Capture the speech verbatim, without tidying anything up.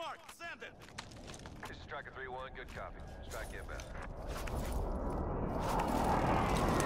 marked. Send it. This is Striker three one. Good copy. Strike inbound.